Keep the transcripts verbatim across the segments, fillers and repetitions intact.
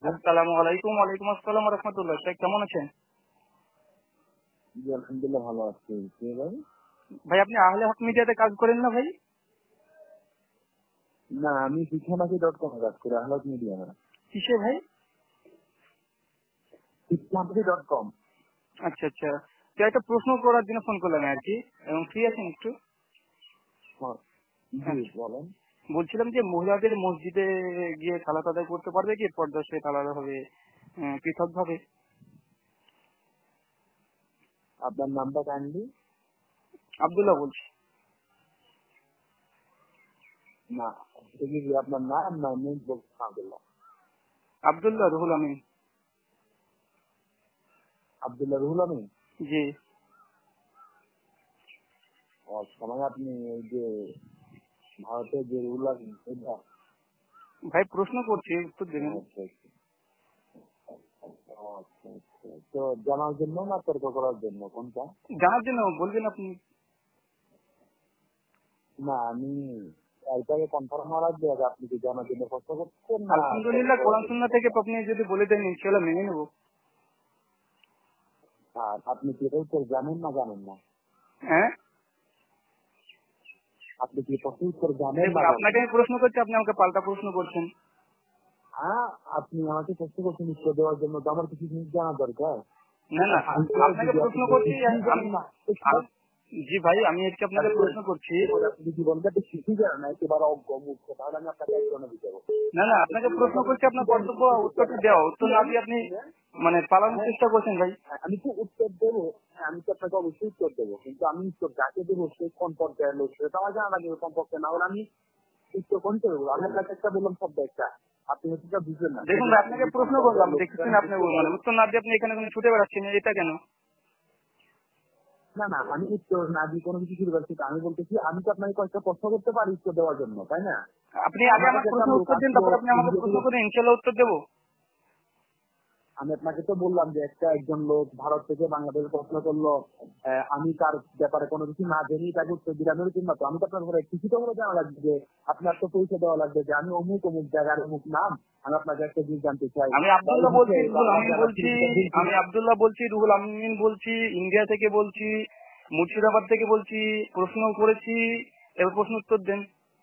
আসসালামু আলাইকুম। ওয়ালাইকুম আসসালাম ওয়া রাহমাতুল্লাহ। শেখ কেমন আছেন? জি আলহামদুলিল্লাহ ভালো আছি। কে ভাই? ভাই আপনি আহলে হক মিডিয়াতে কাজ করেন না ভাই? না আমি শিক্ষামাকি ডট কম এ কাজ করি, আহলে হক মিডিয়া না। কিসে ভাই? শিক্ষামাকি ডট কম। আচ্ছা আচ্ছা। তো একটা প্রশ্ন করার জন্য ফোন করলাম আর কি, এবং ফ্রি আছেন একটু? হ্যাঁ, জি আচ্ছা। বলেন। বলছিলাম যে মহিলাদের মসজিদে গিয়ে সালাত আদায় করতে পারবে কি পর্দার সহিত আলাদা ভাবে, পৃথক ভাবে? আপনার নামটা কাইন্ডলি? আব্দুল্লাহ বলছি। না এটা কি আপনার নাম না নেম বলছেন? আব্দুল্লাহ আব্দুল্লাহ রুহুল আমিন। আব্দুল্লাহ রুহুল আমিন। জি। ও সময় আপনি ওই যে ভারতের যে রুল আছেন এটা? ভাই প্রশ্ন করছি, উত্তর দেবেন। আচ্ছা আচ্ছা। ও আচ্ছা আচ্ছা। তো জানার জন্য না তর্ক করার জন্য কোনটা? জানার জন্য বলবেন আপনি। না আমি এটাকে কনফার্ম করার জন্য আপনি কি জানার জন্য প্রশ্ন করছেন না তর্ক আলহামদুলিল্লাহ করার কোরআন জন্য? সুন্নাহ থেকে আপনি যদি বলে দেন ইনশাআল্লাহ মেনে নেব। আর আপনি কি এটা উত্তর জানেন না জানেন না? হ্যাঁ আপনি কি প্রশ্ন উত্তর জানেন দেখুন, না জানেন আপনাকে না? আমি প্রশ্ন করছি, আপনি আমাকে পাল্টা প্রশ্ন করছেন। হ্যাঁ, আপনি আমাকে প্রশ্ন করছেন উত্তর দেওয়ার জন্য, তো আমার কিছু জিনিস জানা দরকার। না না, আমি তো আপনাকে যদি আপনি প্রশ্ন করছি কিছুই আমি। জানেন না তো আম- জি ভাই, আমি আজকে আপনাকে প্রশ্ন করছি। আপনি যদি বলেন আপনি কিছুই জানেন না, একেবারে অজ্ঞ মুখ্য, তাহলে আমি আপনাকে এক ধরনের দিতে পারবো। না না, আপনি আপনাকে যদি প্রশ্ন বলেন করছি, আপনার কিছুই জানেন কর্তব্য কিছু করতে উত্তরটা পারেন দেওয়া। কি উত্তর না দিয়ে আপনি জানেন? মানে পালানোর হ্যাঁ, চেষ্টা করছেন ভাই। আমি তো উত্তর দেবো। হ্যাঁ, আমি তো আপনাকে অবশ্যই উত্তর দেবো, কিন্তু আমি উত্তর যাকে দেবো সে কোন পর্যায়ের লোক সেটা আমার জানা লাগবে সম্পর্কে, না হলে আমি উত্তর কোন করে দেবো? আমি আপনাকে একটা বললাম শব্দ একটা, আপনি হচ্ছে বুঝবেন না দেখুন সেটা ভাই, আপনাকে আপনি কোন প্রশ্ন করলাম, পর্যায়ের লোক সেটা দেখতেছেন আমি আপনি বুঝতে মানে পারবো। উত্তর না দিয়ে আপনি এখানে কোনো ছুটে বেড়াচ্ছেন, এটা কেন? না না, আমি উত্তর না দিয়ে কোনো কিছু শুরু করছি, আমি বলতেছি আমি তো আপনাকে কয়েকটা প্রশ্ন করতে পারি উত্তর দেওয়ার জন্য, তাই না? আপনি আগে আমার আমার কাছে একটা প্রশ্ন লোক উত্তর দিন, আসলো তারপর আপনি আমাকে ইন্ডিয়া প্রশ্ন থেকে। করে ইনশাআল্লাহ উত্তর দেবো। আমি আপনাকে তো বললাম যে একটা একজন লোক ভারত থেকে বাংলাদেশে প্রশ্ন করলো, আহ, আমি তার ব্যাপারে কোনো কিছু না জেনেই তাকে উত্তর দিলাম, এরকম না তো। আমি তো আপনার ঘরে কিছু তো করে জানা লাগবে যে আপনার তো পরিচয় দেওয়া লাগবে যে আমি অমুক অমুক জায়গার অমুক নাম, আমি আপনাকে একটা জিনিস জানতে চাই আমি বা এই আব্দুল্লাহ বলছি, বিষয়ে বা রুহুল আমার আমিন জানার বলছি। সুবিধা দিন আমি কিনা। আব্দুল্লাহ বলছি, রুহুল আমিন বলছি, ইন্ডিয়া থেকে বলছি, মুর্শিদাবাদ থেকে বলছি, প্রশ্ন করেছি, এবার প্রশ্ন উত্তর দেন।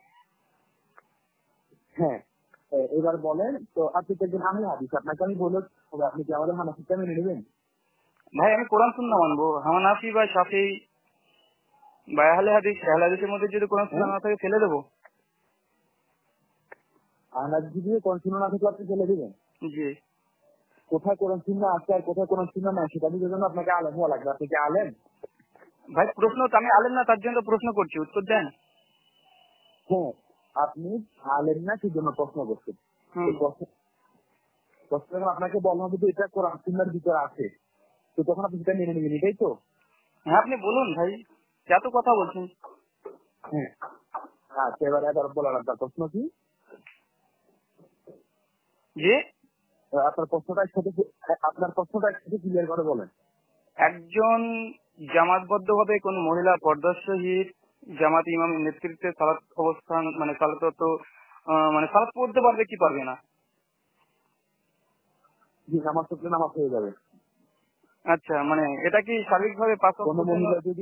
হ্যাঁ, এ- এবার বলেন তো। আপনি দেখবেন আমি হাদিস আপনাকে আমি বলে তবে আপনি কি আমাদের হানাফিটা মেনে নেবেন? ভাই আমি কোরআন সুন্নাহ মানবো, হানাফি বা শাফি বা আহলে হাদিস। আহলে হাদিসের মধ্যে যদি কোরআন সুন্নাহ হ্যাঁ, না থাকে ফেলে দেবো। আহলাদ যদি কোন চিহ্ন না থাকলে আপনি ফেলে দিবেন? জি কোথায় কোন চিহ্ন আছে আর কোথায় কোন চিহ্ন নাই সেটা বুঝার জন্য আপনাকে আলেম হওয়া লাগবে। আপনি কি আলেম? ভাই, প্রশ্ন তো আমি আলেম না, তার জন্য তো প্রশ্ন করছি, উত্তর দেন। হ্যাঁ, আপনি আলেম না সেই জন্য প্রশ্ন করছেন। তো হুম। প্রশ্ন প্রশ্ন যখন আপনাকে বলা হবে যে এটা কোরআন সুন্নাহর ভিতরে আছে, তো তখন আপনি সেটা মেনে নেবেন, এটাই তো? হ্যাঁ আপনি বলুন ভাই, এত কথা বলছেন। হ্যাঁ। আচ্ছা, এবার এবার বলার আপনার প্রশ্ন কি? যে আহ, আপনার প্রশ্নটা একসাথে আপনার প্রশ্নটা একসাথে ক্লিয়ার করে বলেন। একজন জামাতবদ্ধ ভাবে কোন মহিলা পর্দার সহিত জামাত ইমামের নেতৃত্বে সালাত অবস্থান মানে সালাত মানে সালাত পড়তে পারবে কি পারবে না? জি, নামাজ পড়লে নামাজ হয়ে যাবে। আচ্ছা, মানে এটা কি শারীরিকভাবে পাঁচ কোন ওয়াক্তের জন্য মহিলা যদি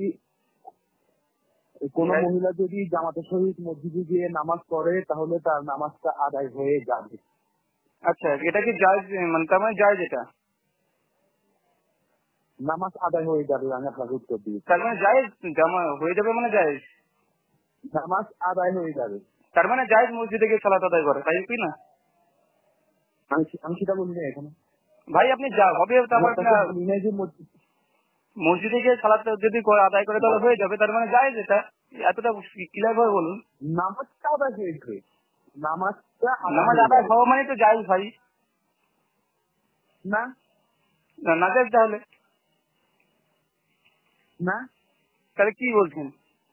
কোন জায়েজ? মহিলা যদি জামাতের সহিত মসজিদে গিয়ে নামাজ পড়ে তাহলে তার নামাজটা আদায় হয়ে যাবে। আচ্ছা, এটা কি জায়েজ, মানে তার মানে জায়েজ এটা? নামাজ আদায় হয়ে যাবে, আমি আপনাকে উত্তর দিয়েছি। তার মানে জায়েজ, জামা হয়ে যাবে মানে জায়েজ। নামাজ আদায় হয়ে যাবে। তার মানে জায়েজ মসজিদে গিয়ে সালাত আদায় করে, তাই কি না? আমি আমি সেটা বলি না এখানে। ভাই আপনি যা হবে আমি তারপর আপনাকে আপনার বলি নাই যে মসজিদ মসজিদে গিয়ে সালাত যদি করে- আদায় করে তাহলে হয়ে যাবে, তার মানে জায়েজ এটা। এতটা ক্লিয়ার ভাবে বলুন। নামাজটা আদায় হয়ে যাবে। নামাজটা আদায় নামাজ হয়ে আদায় যাবে। হওয়া মানে তো জায়েজ ভাই। না না, না জায়েজ তাহলে? না তাহলে কি বলছেন?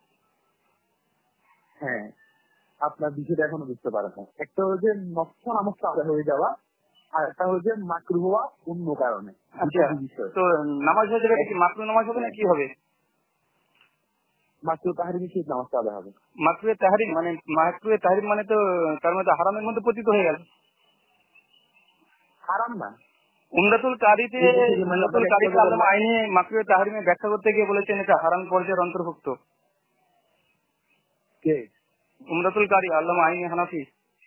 হ্যাঁ, আপনার বিষয়টা এখনো বুঝতে পারেন না। একটা হচ্ছে নষ্ট নামাজটা আদায় হয়ে যাওয়া, আর একটা হচ্ছে মাকরু হওয়া অন্য কারণে। দুটো আচ্ছা, দুই বিষয়। তো নামাজ হয়ে যাবে, এটা কি এক- মাকরু নামাজ হবে না কি হবে? মাকরু তাহারি নিষেধ নামাজটা আদায় হবে। মাকরুয়ে তাহরিম মানে মাকরুয়ে তাহরিম মানে তো তার মধ্যে হারামের মধ্যে পতিত হয়ে গেল। হারাম না। উমদাতুল কারিতে উমদাতুল কারিতে আল্লামা আইনি মাকরুহে তাহরিমে ব্যাখ্যা করতে গিয়ে বলেছেন এটা হারাম পর্যায়ের অন্তর্ভুক্ত। কে? উমদাতুল কারি আল্লামা আইনি হানাফি।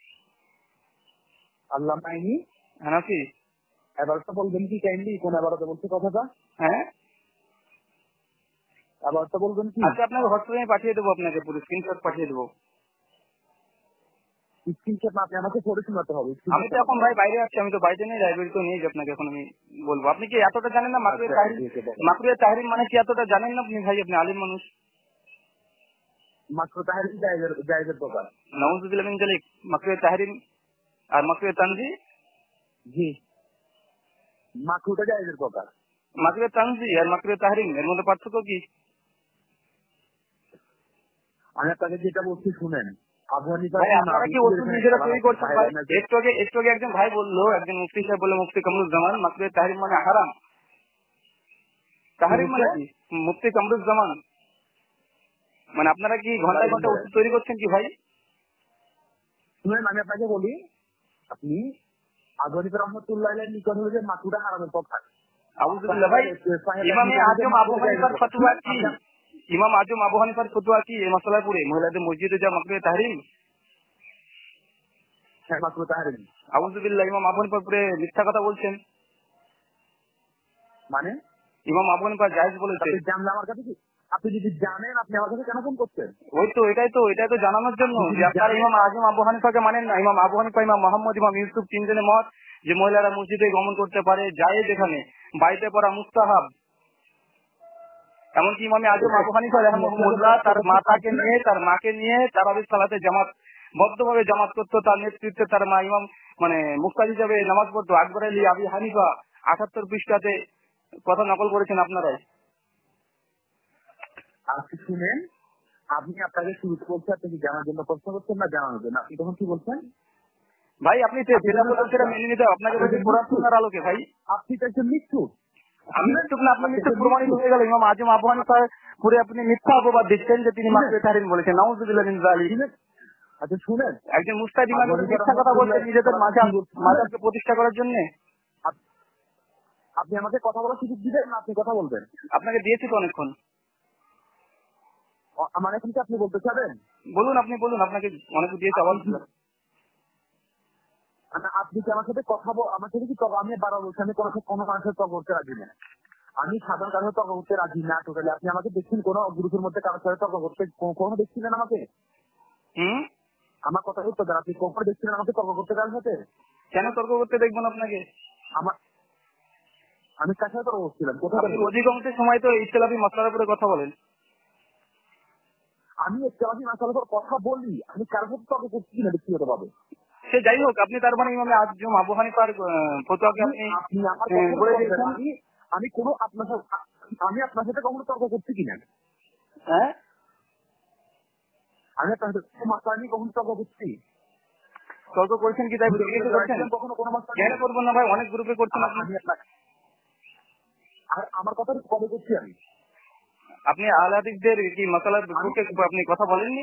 আল্লামা আইনি হানাফি। এবারটা বলবেন কি কাইন্ডলি, কোন এবারটা বলছে কথাটা? হ্যাঁ, এবারটা বলবেন কি? আচ্ছা আপনাকে হোয়াটসঅ্যাপে পাঠিয়ে দেবো, আপনাকে পুরো স্ক্রিনশট পাঠিয়ে দেবো। স্ক্রিনশট না, আপনি আমাকে পড়ে শোনাতে হবে। আমি তো এখন ভাই বাইরে আছি, আমি তো বাইরে নেই, লাইব্রেরি তো নেই যে আপনাকে এখন আমি বলবো। আপনি কি এতটা জানেন না মাকরুহে তাহরিম? মাকরুহে তাহরিম মানে কি এতটা জানেন না আপনি ভাই? আপনি আলিম মানুষ। মাকরুহে তাহরিম জায়েজের জায়েজের প্রকার। নাউযুবিল্লাহ মিন যালিক। মাকরুহে তাহরিম আর মাকরুহে তানজি। জি, মাকরুহটা জায়েজের প্রকার। মাকরুহে তানজি আর মাকরুহে তাহরিম এর মধ্যে পার্থক্য কি? আমি আপনাকে যেটা বলছি শুনেন, আবু হানিফা ভাই আপনারা কি ওষুধ নিজেরা তৈরি করছেন ভাই? একটু আগে একটু আগে একজন ভাই বললো, একজন মুফতি সাহেব বললো মুফতি কামরুজ্জামান মাকরুহে তাহরিম মানে হারাম। তাহরিম মানে কি? মুফতি কামরুজ্জামান মানে আপনারা কি ঘন্টায় ঘন্টা ওষুধ তৈরি করছেন কি ভাই? শুনেন, আমি আপনাকে বলি, আপনি আবু হানিফা রাহমাতুল্লাহ আলাইহির নিকট হলে যে মাকরুহটা হারামের পক্ষে। আউযুবিল্লাহ ভাই, ইমামে আজম আবু হানিফার ফতোয়া কি? ইমাম আজম আবু হানিফার ফতোয়া কি এই মাসলার পরে মহিলাদের মসজিদে যা মাকরুহে তাহরিম? হ্যাঁ, মাকরুহে তাহরিম। আউযুবিল্লাহ, ইমাম আবু হানিফার পরে মিথ্যা কথা বলছেন। মানে ইমাম আবু হানিফা জায়েজ বলেছে। আপনি জানলে আমার কাছে কি? আপনি যদি জানেন, আপনি আমার কাছে কেন ফোন করছেন? ওই তো এটাই তো এটাই তো জানানোর জন্য যে আপনারা ইমাম আজম আবু হানিফাকে মানেন না। ইমাম আবু হানিফা, ইমাম মোহাম্মদ, ইমাম ইউসুফ তিনজনের মত যে মহিলারা মসজিদে গমন করতে পারে, জায়েজ, এখানে বাড়িতে পড়া মুস্তাহাব। এমনকি ইমামে আজম আবু হানিফা রাহিমাহুল্লাহ তার মাতাকে নিয়ে তার মাকে নিয়ে তারাবির সালাতে জামাত বদ্ধভাবে জামাত করতো, তার নেতৃত্বে তার মা ইমাম মানে মুক্তাদি হিসাবে নামাজ পড়তো। আকবর আলী আবি হানিফা আটাত্তর পৃষ্ঠাতে কথা নকল করেছেন আপনারাই। আপনি শুনেন, আপনি আপনাকে শুরুতে বলছেন আপনি কি জানার জন্য প্রশ্ন করছেন না জানানোর জন্য? আপনি তখন কি বলছেন? ভাই আপনি যেটা বলছেন সেটা মেনে নিতে হবে। আপনাকে বলছি কোরআন সুন্নাহর আলোকে ভাই। আপনি তো একজন মৃত্যু। আমি মিথ্যুক না, আপনি মিথ্যুক প্রমাণিত হয়ে গেল। ইমাম আজম আবু হানিফার পুরে আপনি মিথ্যা অপবাদ দিচ্ছেন যে তিনি মাকরুহে তাহরিম বলেছেন। নাউযুবিল্লাহ মিন যালিক। আচ্ছা শুনেন, একজন মুস্তাহিদ ইমাম মিথ্যা কথা বলছেন নিজেদের মাযহাব মাযহাবকে প্রতিষ্ঠা করার জন্য। আপনি আমাকে কথা বলার সুযোগ দিবেন না আপনি কথা বলবেন? আপনাকে দিয়েছি তো অনেকক্ষণ। আমার এখন কি আপনি বলতে চাবেন? বলুন, আপনি বলুন, আপনাকে অনেক দিয়েছি আবার। আপনি কি আমার সাথে কথা বল, আমার সাথে কি তর্ক? আমি বারবার বলছি আমি কোনো কোনো মানুষের তর্ক করতে রাজি না। আমি সাধারণ কারোর তর্ক করতে রাজি না টোটালি। আপনি আমাকে দেখছেন কোন গ্রুপের মধ্যে কারোর সাথে তর্ক করতে? কখনো দেখছিলেন আমাকে? হুম, আমার কথা উত্তর দেন। আপনি কখনো দেখছিলেন আমাকে তর্ক করতে কারোর সাথে? কেন তর্ক করতে দেখবেন আপনাকে? আমার আমি কার সাথে তর্ক করছিলাম? কোথায়? অধিকাংশ সময় তো ইসলামী মাসলার উপরে কথা বলেন। আমি ইসলামী মাসলার উপর কথা বলি, আমি কারোর সাথে তর্ক করছি না ব্যক্তিগত ভাবে। সে যাই হোক, আপনি তার মানে ইমামে আজম আবু হানিফার ফতোয়াকে আপনি আপনি আমার বলে দিয়েছেন। আমি আমি কোনো আপনার সাথে আমি আপনার সাথে কখনো তর্ক করছি কিনা? হ্যাঁ, আমি আপনার সাথে মাসলা নিয়ে কখনো তর্ক করছি? তর্ক করছেন কি তাই জিজ্ঞেস করছেন? কখনো কোনো মাসলা কেন করবো না ভাই, অনেক গ্রুপে করছেন আপনি। আর আমার কথা কবে করছি আমি? আপনি আহলে হাদিসদের কি মাসালার গ্রুপে আপনি কথা বলেননি?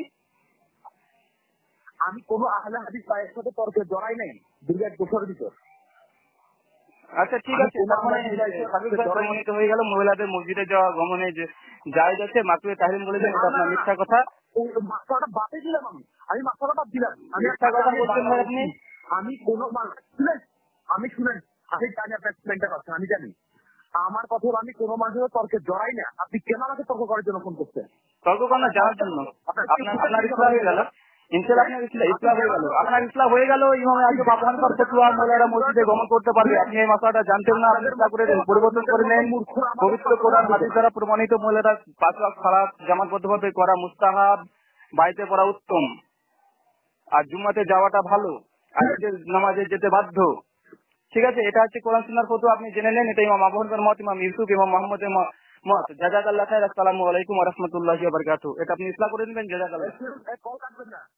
আমি কোন আহলে হাদিস ভাইয়ের সাথে তর্কে জড়াই নাই দীর্ঘ এক বছরের ভিতর। আচ্ছা ঠিক আছে, তার মানে প্রমাণিত হয়ে গেল মহিলাদের মসজিদে যাওয়া গমনে যে জায়েজ আছে, মাকরুহে তাহরিম বলেছেন, এটা আপনার মিথ্যা কথা। মাসালাটা বাদে দিলাম, আমি আমি মাসালা বাদ দিলাম। আমি মিথ্যা কথা বলছেন ভাই আপনি। আমি কোন শুনেন আমি শুনেন আমি জানি আপনার এক্সপ্লেনটা করছেন, আমি জানি। আমার কথা হলো আমি কোন মানুষের তর্কে জড়াই না। আপনি কেন আমাকে তর্ক করার জন্য ফোন করছেন? তর্ক করার জানার জন্য। আপনার আপনার ইসলাম হয়ে গেল, ইনশাআল্লাহ আপনার ইসলাম হয়ে গেল, আপনার ইসলাম হয়ে গেল। ইমামে আজম আবু হানিফার ফতোয়া মহিলারা মসজিদে গমন করতে পারবে। আপনি এই মাসলাটা জানতেন না, আপনি চিন্তা করে পরিবর্তন করে নেন। পবিত্র কোরআন হাদিস দ্বারা প্রমাণিত মহিলারা পাঁচ ওয়াক্ত সালাত জামাতবদ্ধভাবে করা মুস্তাহাব, বাড়িতে পড়া উত্তম, আর জুম্মাতে যাওয়াটা ভালো, আর নামাজে যেতে বাধ্য। ঠিক আছে, এটা হচ্ছে কোরআন সুন্নাহর ফতোয়া, আপনি জেনে নেন। এটা ইমাম আবু হানিফার মত, ইমাম ইউসুফ, ইমাম মুহাম্মদের মত। জাযাকাল্লাহু খাইর। আসসালামু আলাইকুম ওয়া রাহমাতুল্লাহি ওয়া বারাকাতুহু। এটা আপনি ইসলাম করে নেবেন। জাযাকাল্লাহ। কল কাটবেন না।